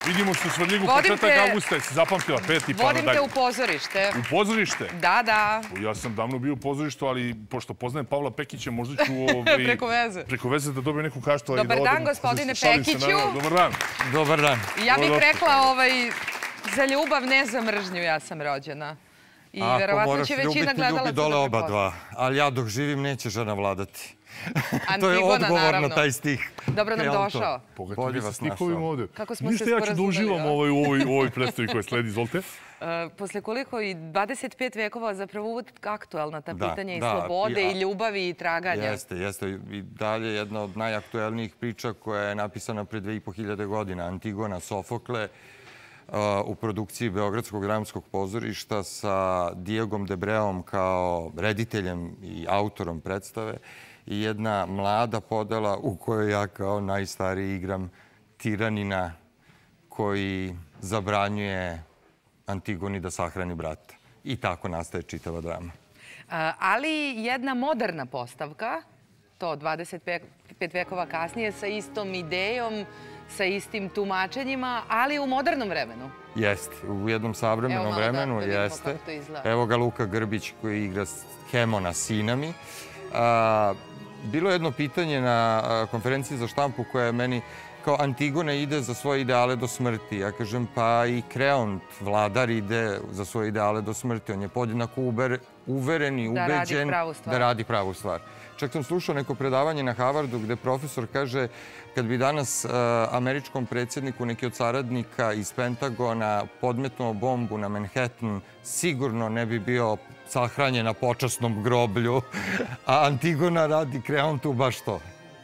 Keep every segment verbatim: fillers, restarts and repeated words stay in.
Vidimo se u Svrljigu početak avgusta. Jesi zapamtila peti pa nadalje? Vodim te u pozorište. U pozorište? Da, da. Ja sam davno bio u pozorištu, ali pošto poznajem Pavla Pekića, možda ću... Preko veze. Preko veze da dobijem neku kaštu. Dobar dan, gospodine Pekiću. Dobar dan. Dobar dan. Ja bih rekla za ljubav, ne za mržnju, ja sam rođena. I verovatno će većina gledalaca da dole oba dva. Ali ja dok živim neće žena vladati. To je Antigona, odgovor na naravno. taj stih. Dobro nam došao. Bolje vas našao. Kako smo se Ništa, ja ću da uživam u ovoj predstavi koja sledi. Izvolite. Posle koliko i dvadeset pet vekova zapravo uvijek aktuelna ta pitanja i slobode i ljubavi i traganja. Jeste, jeste. I dalje jedna od najaktuelnijih priča koja je napisana pre dve i po hiljade godina. Antigona Sofokle u produkciji Beogradskog dramskog pozorišta sa Diegom Debreom kao rediteljem i autorom predstave i jedna mlada podela u kojoj ja kao najstariji igram tiranina koji zabranjuje Antigoni da sahrani brata. I tako nastaje čitava drama. Ali jedna moderna postavka, to dvadeset pet vekova kasnije, sa istom idejom, sa istim tumačenjima, ali u modernom vremenu. Jeste, u jednom savremenom vremenu, jeste. Evo ga Luka Grbić koji igra Hemona sinami. Bilo je jedno pitanje na konferenciji za štampu koja je meni kao Antigona ide za svoje ideale do smrti. Ja kažem, pa i Kreont, vladar, ide za svoje ideale do smrti. On je podjednako uveren i ubeđen da radi pravu stvar. Čak sam slušao neko predavanje na Harvardu gde profesor kaže kad bi danas američkom predsjedniku neki od saradnika iz Pentagona podmetnuo bombu na Manhattan, sigurno ne bi bio sahranjen na počasnom groblju, a Antigona radi Kreontu baš to.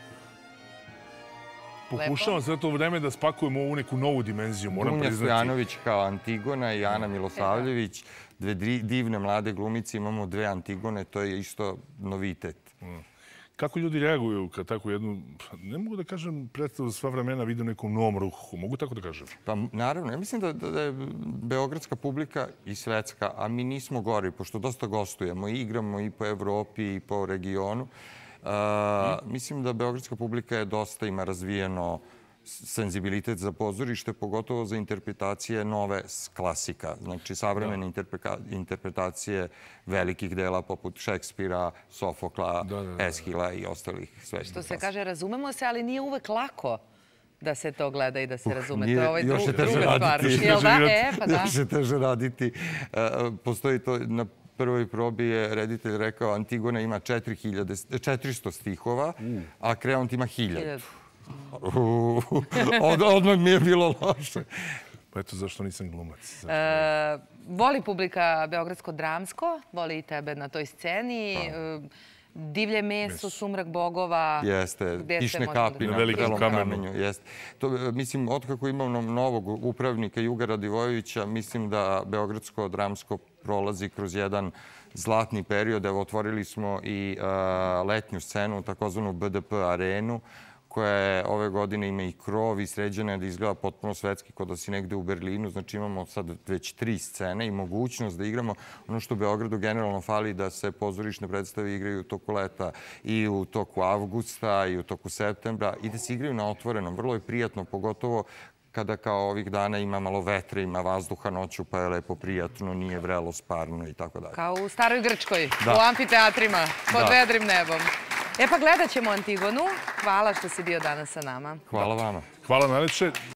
Pokušavam sve to vreme da spakujemo ovu neku novu dimenziju, moram priznati. Dunja Stojanović kao Antigona i Ana Milosavljević, dve divne mlade glumice, imamo dve Antigone, to je isto novitet. Kako ljudi reaguju kad tako jednu, ne mogu da kažem, predstavu sva vremena vidio nekom novom ruhu, mogu tako da kažem? Pa naravno, ja mislim da je beogradska publika i svetska, a mi nismo gori, pošto dosta gostujemo i igramo i po Evropi i po regionu. Mislim da beogradska publika je dosta ima razvijeno senzibilitet za pozorište, pogotovo za interpretacije nove klasika. Znači, savremene interpretacije velikih dela poput Šekspira, Sofokla, Eshila i ostalih svetskih. Što se kaže, razumemo se, ali nije uvek lako da se to gleda i da se razume. To je ovaj druga stvar. Još je teže raditi. Postoji to na prvoj probi je reditelj rekao Antigona ima četiristo stihova, a Kreont ima hiljadu. Odmah mi je bilo loše. Pa eto zašto nisam glumac. Voli publika Beogradsko dramsko, voli i tebe na toj sceni. Divlje meso, Sumrak bogova. Jeste, Kišne kapi na Belom kamenju. Mislim, otkako imam novog upravnika Juga Radivojevića, mislim da Beogradsko dramsko prolazi kroz jedan zlatni period. Evo, otvorili smo i letnju scenu, takozvanu B D P arenu, koja je ove godine ima i krov i sređena je da izgleda potpuno svetski kao da si negde u Berlinu. Znači imamo sad već tri scene i mogućnost da igramo ono što u Beogradu generalno fali da se pozorišne predstave igraju u toku leta i u toku avgusta i u toku septembra i da se igraju na otvorenom. Vrlo je prijatno, pogotovo kada kao ovih dana ima malo vetra, ima vazduha noću, pa je lepo prijatno, nije vrelo, sparno i tako dalje. Kao u staroj Grčkoj, u amfiteatrima, pod vedrim nebom. E pa gledat ćemo Antigonu. Hvala što si bio danas sa nama. Hvala vama. Hvala najlepše.